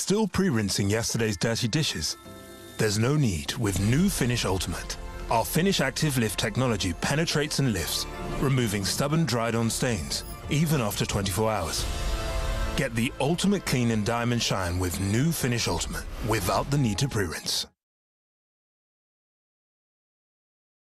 Still pre-rinsing yesterday's dirty dishes? There's no need with new Finish Ultimate. Our Finish Active Lift technology penetrates and lifts, removing stubborn dried-on stains, even after 24 hours. Get the ultimate clean and diamond shine with new Finish Ultimate, without the need to pre-rinse.